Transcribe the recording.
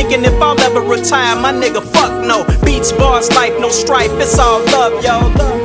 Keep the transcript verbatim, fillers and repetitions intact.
thinking if I'll ever retire, my nigga, fuck no. Beats, bars, life, no strife, it's all love, yo.